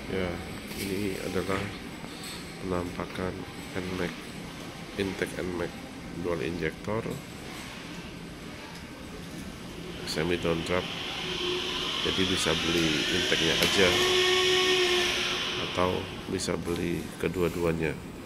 Ya, ini adalah penampakan NMAX intake NMAX dual injektor semi down draft. Jadi bisa beli intake-nya aja atau bisa beli kedua-duanya.